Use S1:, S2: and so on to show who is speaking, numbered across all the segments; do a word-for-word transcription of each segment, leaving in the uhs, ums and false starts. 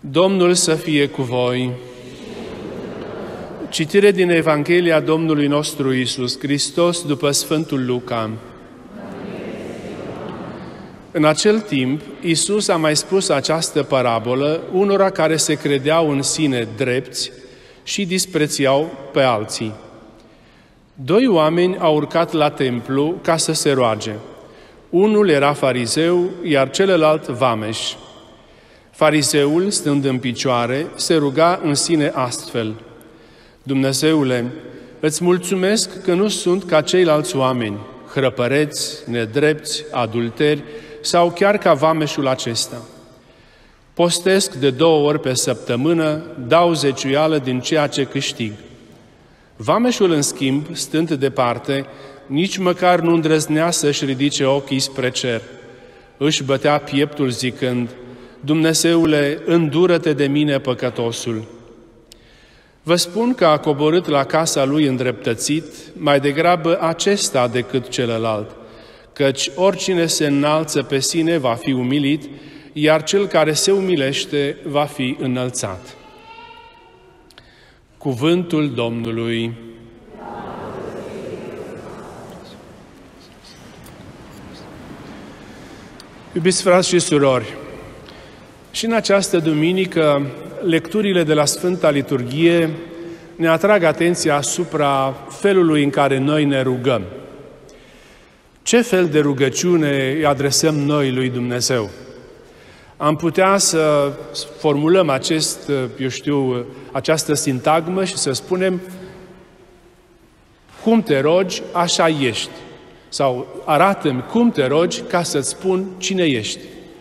S1: Domnul să fie cu voi. Citire din Evanghelia Domnului nostru Iisus Hristos după Sfântul Luca. În acel timp, Iisus a mai spus această parabolă unora care se credeau în sine drepți și disprețiau pe alții. Doi oameni au urcat la templu ca să se roage. Unul era farizeu, iar celălalt vameș. Farizeul, stând în picioare, se ruga în sine astfel: Dumnezeule, îți mulțumesc că nu sunt ca ceilalți oameni, hrăpăreți, nedrepți, adulteri sau chiar ca vameșul acesta. Postesc de două ori pe săptămână, dau zeciuială din ceea ce câștig. Vameșul, în schimb, stând departe, nici măcar nu îndrăznea să-și ridice ochii spre cer. Își bătea pieptul zicând: Dumnezeule, îndură-te de mine, păcătosul. Vă spun că a coborât la casa lui îndreptățit mai degrabă acesta decât celălalt, căci oricine se înalță pe sine va fi umilit, iar cel care se umilește va fi înălțat. Cuvântul Domnului. Iubiți frați și surori, și în această duminică, lecturile de la Sfânta Liturghie ne atrag atenția asupra felului în care noi ne rugăm. Ce fel de rugăciune îi adresăm noi lui Dumnezeu? Am putea să formulăm acest, eu știu, această sintagmă și să spunem: cum te rogi, așa ești. Sau arată-mi cum te rogi ca să-ți spun cine ești.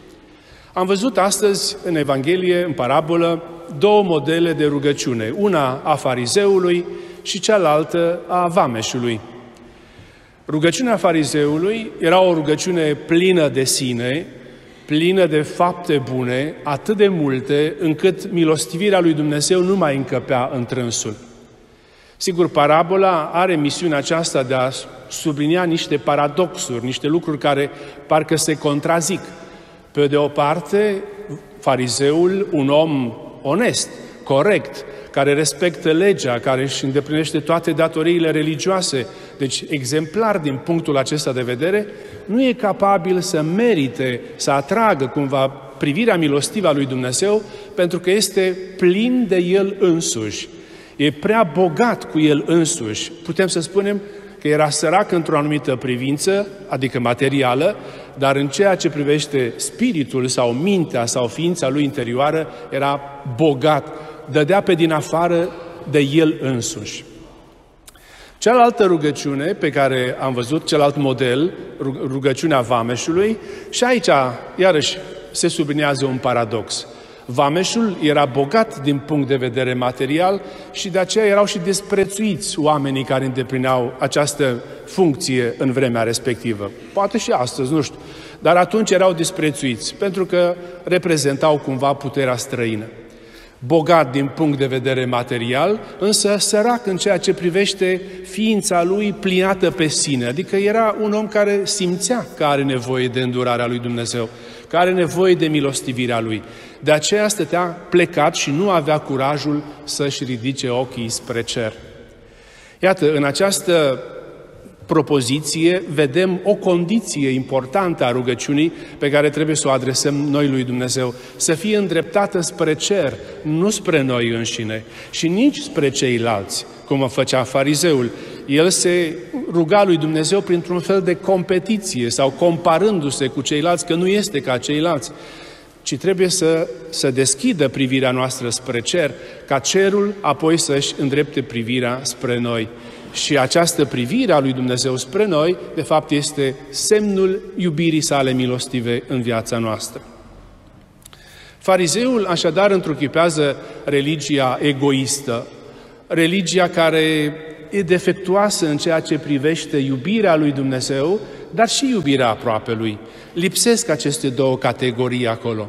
S1: Am văzut astăzi în Evanghelie, în parabolă, două modele de rugăciune. Una a farizeului și cealaltă a vameșului. Rugăciunea farizeului era o rugăciune plină de sine, plină de fapte bune, atât de multe, încât milostivirea lui Dumnezeu nu mai încăpea întrânsul. Sigur, parabola are misiunea aceasta de a sublinia niște paradoxuri, niște lucruri care parcă se contrazic. Pe de o parte, farizeul, un om onest, corect, care respectă legea, care își îndeplinește toate datoriile religioase, deci exemplar din punctul acesta de vedere, nu e capabil să merite, să atragă cumva privirea milostivă a lui Dumnezeu, pentru că este plin de el însuși. E prea bogat cu el însuși. Putem să spunem că era sărac într-o anumită privință, adică materială, dar în ceea ce privește spiritul sau mintea sau ființa lui interioară, era bogat, dădea pe din afară de el însuși. Cealaltă rugăciune pe care am văzut, celălalt model, rugăciunea vameșului, și aici, iarăși, se sublinează un paradox. Vameșul era bogat din punct de vedere material și de aceea erau și desprețuiți oamenii care îndeplineau această funcție în vremea respectivă. Poate și astăzi, nu știu. Dar atunci erau desprețuiți, pentru că reprezentau cumva puterea străină. Bogat din punct de vedere material, însă sărac în ceea ce privește ființa lui plinată pe sine. Adică era un om care simțea că are nevoie de îndurarea lui Dumnezeu, că are nevoie de milostivirea lui. De aceea stătea plecat și nu avea curajul să-și ridice ochii spre cer. Iată, în această propoziție vedem o condiție importantă a rugăciunii pe care trebuie să o adresăm noi lui Dumnezeu. Să fie îndreptată spre cer, nu spre noi înșine și nici spre ceilalți, cum o făcea farizeul. El se ruga lui Dumnezeu printr-un fel de competiție sau comparându-se cu ceilalți, că nu este ca ceilalți, ci trebuie să, să deschidă privirea noastră spre cer, ca cerul apoi să-și îndrepte privirea spre noi. Și această privire a lui Dumnezeu spre noi, de fapt, este semnul iubirii sale milostive în viața noastră. Farizeul, așadar, întruchipează religia egoistă, religia care e defectuoasă în ceea ce privește iubirea lui Dumnezeu, dar și iubirea aproapelui. Lipsesc aceste două categorii acolo.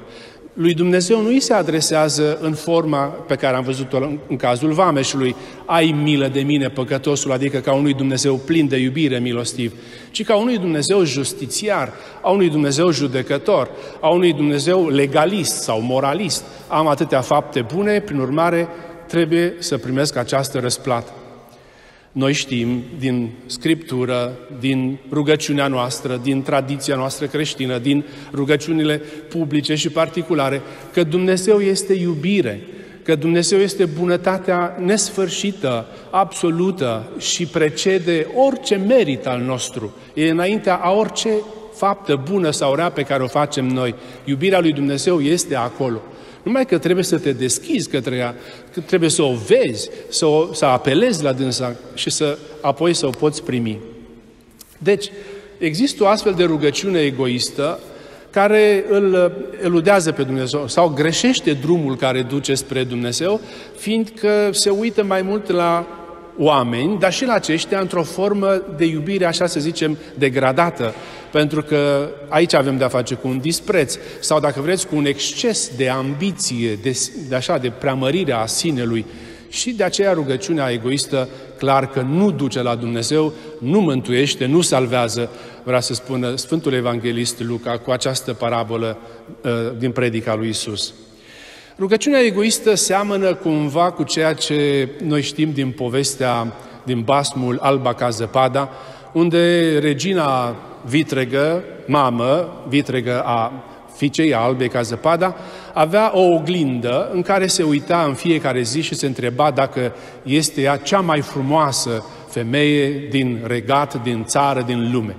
S1: Lui Dumnezeu nu îi se adresează în forma pe care am văzut-o în, în cazul vameșului, ai milă de mine, păcătosul, adică ca unui Dumnezeu plin de iubire, milostiv, ci ca unui Dumnezeu justițiar, a unui Dumnezeu judecător, a unui Dumnezeu legalist sau moralist. Am atâtea fapte bune, prin urmare trebuie să primesc această răsplată. Noi știm din Scriptură, din rugăciunea noastră, din tradiția noastră creștină, din rugăciunile publice și particulare, că Dumnezeu este iubire, că Dumnezeu este bunătatea nesfârșită, absolută și precede orice merit al nostru. E înaintea a orice faptă bună sau rea pe care o facem noi. Iubirea lui Dumnezeu este acolo. Numai că trebuie să te deschizi către ea, că trebuie să o vezi, să, o, să apelezi la dânsa și să, apoi să o poți primi. Deci, există o astfel de rugăciune egoistă care îl eludează pe Dumnezeu sau greșește drumul care duce spre Dumnezeu, fiindcă se uită mai mult la oameni, dar și la aceștia într-o formă de iubire, așa să zicem, degradată, pentru că aici avem de-a face cu un dispreț sau, dacă vreți, cu un exces de ambiție, de, de așa, de preamărire a sinelui. Și de aceea rugăciunea egoistă, clar că nu duce la Dumnezeu, nu mântuiește, nu salvează, vrea să spună Sfântul Evanghelist Luca cu această parabolă uh, din predica lui Iisus. Rugăciunea egoistă seamănă cumva cu ceea ce noi știm din povestea, din basmul Alba ca zăpada, unde regina vitregă, mamă, vitregă a fiicei albe ca zăpada, avea o oglindă în care se uita în fiecare zi și se întreba dacă este ea cea mai frumoasă femeie din regat, din țară, din lume.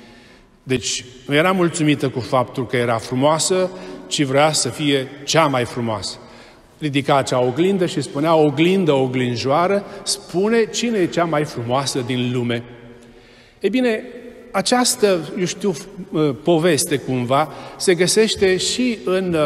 S1: Deci nu era mulțumită cu faptul că era frumoasă, ci vrea să fie cea mai frumoasă. Ridica acea oglindă și spunea: oglindă, oglinjoară, spune cine e cea mai frumoasă din lume. Ei bine, această, eu știu, poveste cumva se găsește și în,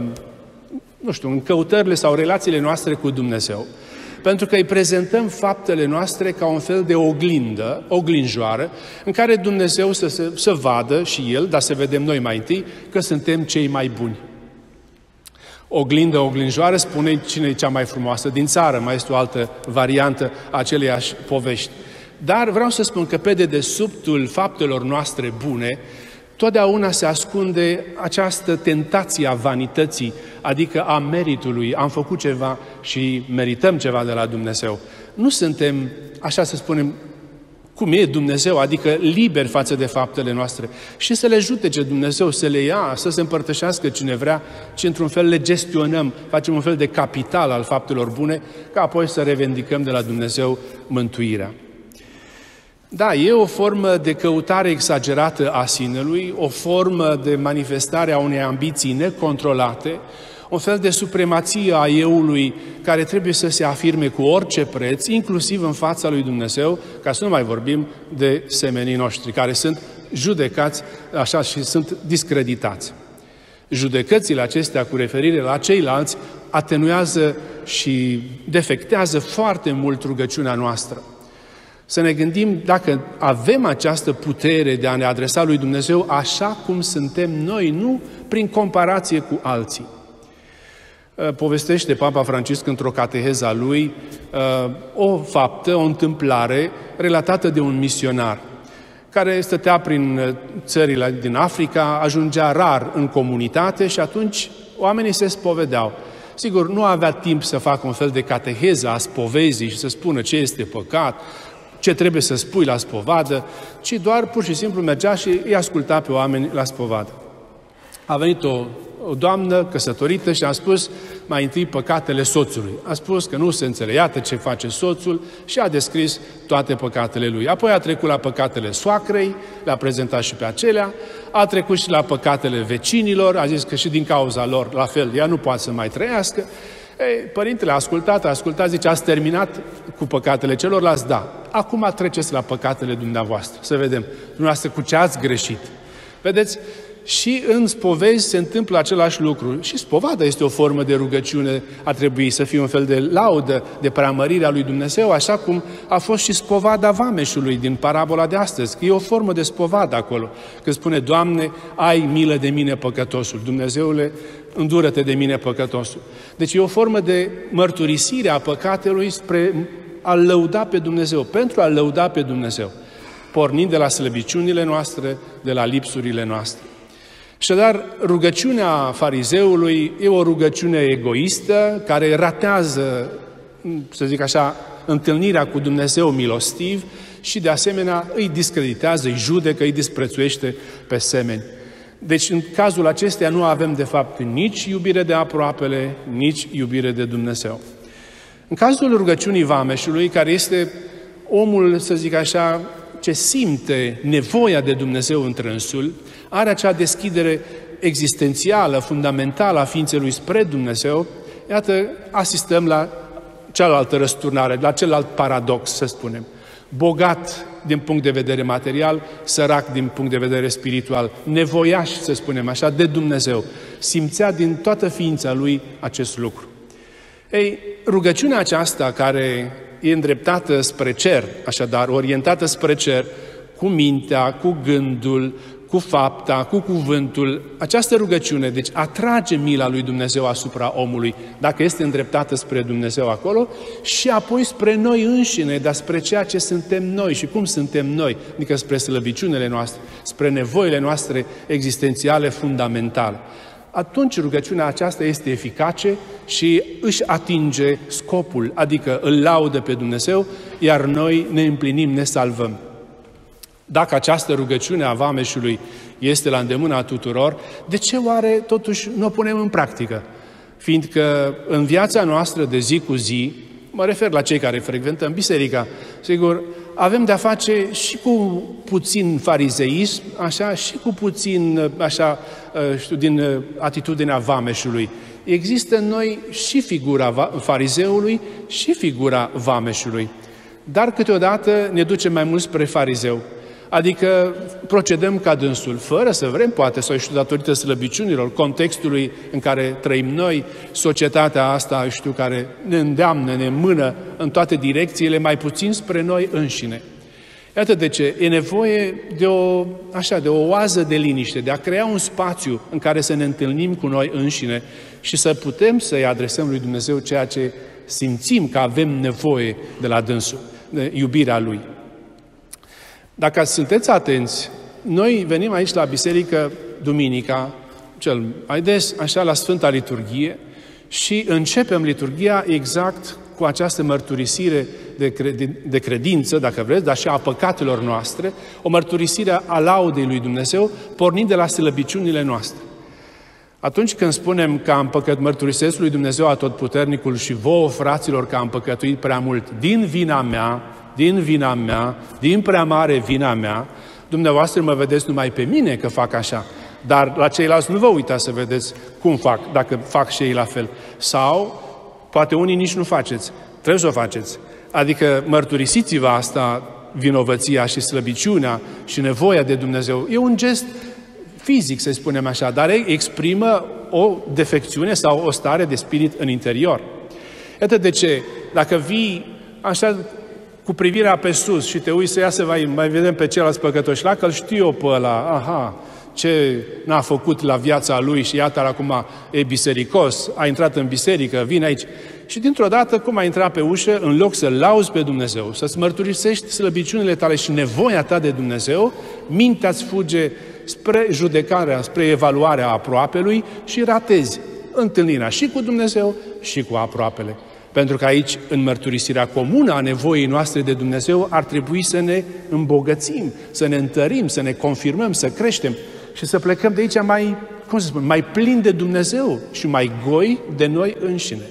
S1: nu știu, în căutările sau relațiile noastre cu Dumnezeu. Pentru că îi prezentăm faptele noastre ca un fel de oglindă, oglinjoară, în care Dumnezeu să, se, să vadă și El, dar să vedem noi mai întâi, că suntem cei mai buni. Oglindă, oglinjoară, spune cine e cea mai frumoasă din țară, mai este o altă variantă a aceleiași povești. Dar vreau să spun că pe dedesubtul faptelor noastre bune, totdeauna se ascunde această tentație a vanității, adică a meritului. Am făcut ceva și merităm ceva de la Dumnezeu. Nu suntem, așa să spunem, cum e Dumnezeu, adică liberi față de faptele noastre și să le judece Dumnezeu, să le ia, să se împărtășească cine vrea, ci într-un fel le gestionăm, facem un fel de capital al faptelor bune, ca apoi să revendicăm de la Dumnezeu mântuirea. Da, e o formă de căutare exagerată a sinelui, o formă de manifestare a unei ambiții necontrolate, un fel de supremație a euului care trebuie să se afirme cu orice preț, inclusiv în fața lui Dumnezeu, ca să nu mai vorbim de semenii noștri, care sunt judecați așa și sunt discreditați. Judecățile acestea cu referire la ceilalți atenuează și defectează foarte mult rugăciunea noastră. Să ne gândim dacă avem această putere de a ne adresa lui Dumnezeu așa cum suntem noi, nu prin comparație cu alții. Povestește Papa Francisc într-o cateheză a lui o faptă, o întâmplare relatată de un misionar care stătea prin țările din Africa, ajungea rar în comunitate și atunci oamenii se spovedeau. Sigur, nu avea timp să facă un fel de cateheză a spovezii și să spună ce este păcat, ce trebuie să spui la spovadă, ci doar pur și simplu mergea și îi asculta pe oameni la spovadă. A venit o, o doamnă căsătorită și a spus mai întâi păcatele soțului. A spus că nu se înțelege, iată ce face soțul și a descris toate păcatele lui. Apoi a trecut la păcatele soacrei, le-a prezentat și pe acelea, a trecut și la păcatele vecinilor, a zis că și din cauza lor, la fel, ea nu poate să mai trăiască. Ei, părintele a ascultat, a ascultat, zice, ați terminat cu păcatele celorlalți? Da. Acum treceți la păcatele dumneavoastră, să vedem, dumneavoastră cu ce ați greșit. Vedeți, și în spovezi se întâmplă același lucru. Și spovada este o formă de rugăciune, a trebui să fie un fel de laudă, de preamărire a lui Dumnezeu, așa cum a fost și spovada vameșului din parabola de astăzi. E o formă de spovadă acolo. Când spune, Doamne, ai milă de mine păcătosul. Dumnezeule, îndură-te de mine păcătosul. Deci e o formă de mărturisire a păcatelui spre a lăuda pe Dumnezeu, pentru a lăuda pe Dumnezeu, pornind de la slăbiciunile noastre, de la lipsurile noastre. Așadar, rugăciunea farizeului e o rugăciune egoistă, care ratează, să zic așa, întâlnirea cu Dumnezeu milostiv și, de asemenea, îi discreditează, îi judecă, îi disprețuiește pe semeni. Deci, în cazul acesteia, nu avem, de fapt, nici iubire de aproapele, nici iubire de Dumnezeu. În cazul rugăciunii vameșului, care este omul, să zic așa, ce simte nevoia de Dumnezeu întrânsul, are acea deschidere existențială, fundamentală a ființei lui spre Dumnezeu, iată, asistăm la cealaltă răsturnare, la celălalt paradox, să spunem. Bogat din punct de vedere material, sărac din punct de vedere spiritual, nevoiaș, să spunem așa, de Dumnezeu. Simțea din toată ființa lui acest lucru. Ei, rugăciunea aceasta care e îndreptată spre cer, așadar, orientată spre cer, cu mintea, cu gândul, cu fapta, cu cuvântul, această rugăciune, deci atrage mila lui Dumnezeu asupra omului, dacă este îndreptată spre Dumnezeu acolo, și apoi spre noi înșine, dar spre ceea ce suntem noi și cum suntem noi, adică spre slăbiciunile noastre, spre nevoile noastre existențiale fundamentale. Atunci rugăciunea aceasta este eficace și își atinge scopul, adică îl laudă pe Dumnezeu, iar noi ne împlinim, ne salvăm. Dacă această rugăciune a vameșului este la îndemâna tuturor, de ce oare totuși nu o punem în practică? Fiindcă în viața noastră de zi cu zi, mă refer la cei care frecventăm biserica, sigur, avem de-a face și cu puțin farizeism, așa, și cu puțin, așa, știu, din atitudinea vameșului. Există în noi și figura farizeului și figura vameșului. Dar câteodată ne ducem mai mult spre farizeu. Adică procedăm ca dânsul, fără să vrem, poate, sau știu, datorită slăbiciunilor, contextului în care trăim noi, societatea asta, știu, care ne îndeamnă, ne mână în toate direcțiile, mai puțin spre noi înșine. Iată de ce e nevoie de o, așa, de o oază de liniște, de a crea un spațiu în care să ne întâlnim cu noi înșine și să putem să-i adresăm lui Dumnezeu ceea ce simțim că avem nevoie de la dânsul, de iubirea Lui. Dacă sunteți atenți, noi venim aici la biserică duminica, cel mai des, așa, la Sfânta Liturghie și începem liturghia exact cu această mărturisire de, credin, de credință, dacă vreți, dar și a păcatelor noastre, o mărturisire a laudei lui Dumnezeu, pornind de la slăbiciunile noastre. Atunci când spunem că am păcăt, mărturisesc lui Dumnezeu Atotputernicul și vouă, fraților, că am păcătuit prea mult din vina mea, din vina mea, din prea mare vina mea, dumneavoastră mă vedeți numai pe mine că fac așa, dar la ceilalți nu vă uitați să vedeți cum fac, dacă fac și ei la fel. Sau, poate unii nici nu faceți, trebuie să o faceți. Adică mărturisiți-vă asta, vinovăția și slăbiciunea și nevoia de Dumnezeu. E un gest fizic, să spunem așa, dar exprimă o defecțiune sau o stare de spirit în interior. Iată de ce, dacă vii așa cu privirea pe sus și te uiți să ia să mai, mai vedem pe ceilalți păcătoși, la că îl știu eu pe ăla, aha, ce n-a făcut la viața lui și iată acum e bisericos, a intrat în biserică, vine aici. Și dintr-o dată, cum a intrat pe ușă, în loc să lauzi pe Dumnezeu, să-ți mărturisești slăbiciunile tale și nevoia ta de Dumnezeu, mintea-ți fuge spre judecarea, spre evaluarea aproapelui și ratezi întâlnirea și cu Dumnezeu și cu aproapele. Pentru că aici, în mărturisirea comună a nevoii noastre de Dumnezeu, ar trebui să ne îmbogățim, să ne întărim, să ne confirmăm, să creștem și să plecăm de aici mai, cum să spun, mai plini de Dumnezeu și mai goi de noi înșine.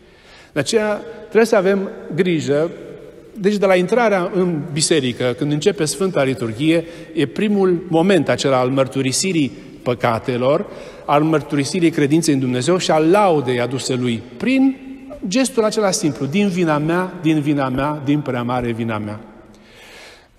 S1: De aceea trebuie să avem grijă. Deci de la intrarea în biserică, când începe Sfânta Liturghie, e primul moment acela al mărturisirii păcatelor, al mărturisirii credinței în Dumnezeu și al laudei aduse Lui prin gestul acela simplu, din vina mea, din vina mea, din prea mare vina mea.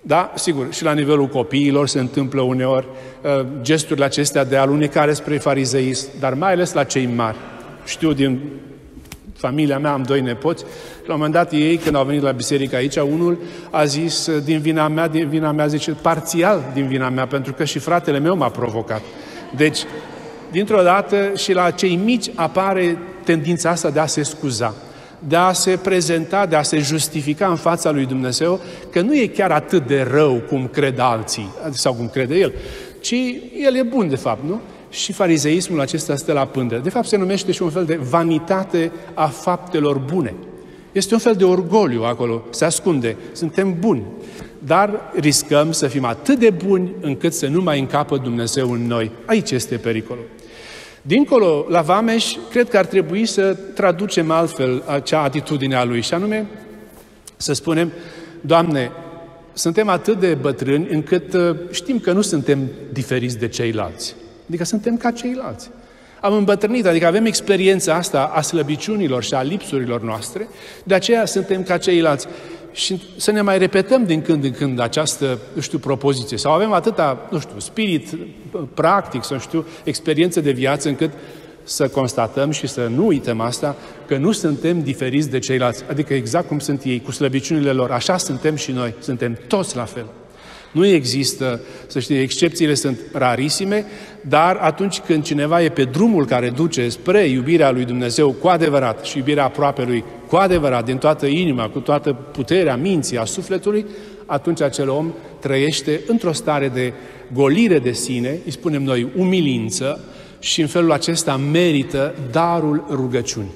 S1: Da, sigur, și la nivelul copiilor se întâmplă uneori uh, gesturile acestea de alunecare spre farizeism, dar mai ales la cei mari. Știu din familia mea, am doi nepoți, la un moment dat ei, când au venit la biserică aici, unul a zis, din vina mea, din vina mea, zice, parțial din vina mea, pentru că și fratele meu m-a provocat. Deci, dintr-o dată și la cei mici apare tendința asta de a se scuza, de a se prezenta, de a se justifica în fața lui Dumnezeu că nu e chiar atât de rău cum cred alții, sau cum crede el, ci el e bun de fapt, nu? Și farizeismul acesta stă la pândă. De fapt se numește și un fel de vanitate a faptelor bune. Este un fel de orgoliu acolo, se ascunde, suntem buni, dar riscăm să fim atât de buni încât să nu mai încapă Dumnezeu în noi. Aici este pericolul. Dincolo, la vameș, cred că ar trebui să traducem altfel acea atitudine a lui, și anume să spunem, Doamne, suntem atât de bătrâni încât știm că nu suntem diferiți de ceilalți. Adică suntem ca ceilalți. Am îmbătrânit, adică avem experiența asta a slăbiciunilor și a lipsurilor noastre, de aceea suntem ca ceilalți. Și să ne mai repetăm din când în când această, nu știu, propoziție. Sau avem atâta, nu știu, spirit practic, sau știu, experiență de viață, încât să constatăm și să nu uităm asta, că nu suntem diferiți de ceilalți. Adică exact cum sunt ei, cu slăbiciunile lor, așa suntem și noi. Suntem toți la fel. Nu există, să știi, excepțiile sunt rarisime, dar atunci când cineva e pe drumul care duce spre iubirea lui Dumnezeu cu adevărat și iubirea aproapelui cu adevărat, din toată inima, cu toată puterea minții, a sufletului, atunci acel om trăiește într-o stare de golire de sine, îi spunem noi umilință, și în felul acesta merită darul rugăciunii.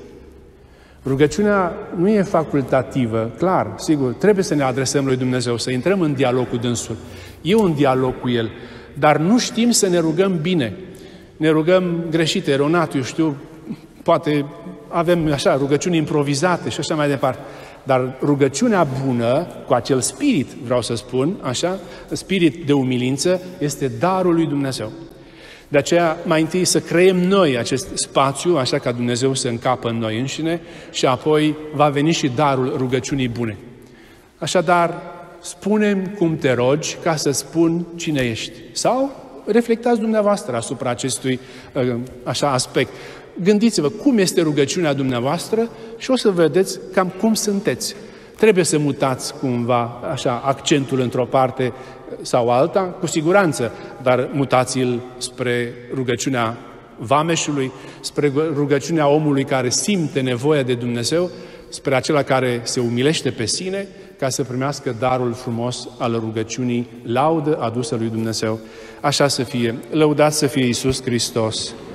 S1: Rugăciunea nu e facultativă, clar, sigur, trebuie să ne adresăm lui Dumnezeu, să intrăm în dialog cu dânsul. E un dialog cu El, dar nu știm să ne rugăm bine. Ne rugăm greșit, eronat, eu știu, poate avem așa rugăciuni improvizate și așa mai departe. Dar rugăciunea bună, cu acel spirit, vreau să spun, așa, spirit de umilință, este darul lui Dumnezeu. De aceea, mai întâi să creăm noi acest spațiu, așa ca Dumnezeu să încapă în noi înșine, și apoi va veni și darul rugăciunii bune. Așadar, spune-mi cum te rogi ca să spun cine ești. Sau reflectați dumneavoastră asupra acestui așa aspect. Gândiți-vă cum este rugăciunea dumneavoastră și o să vedeți cam cum sunteți. Trebuie să mutați cumva așa accentul într-o parte sau alta, cu siguranță, dar mutați-l spre rugăciunea vameșului, spre rugăciunea omului care simte nevoia de Dumnezeu, spre acela care se umilește pe sine, ca să primească darul frumos al rugăciunii, laudă adusă lui Dumnezeu. Așa să fie. Lăudați să fie Iisus Hristos!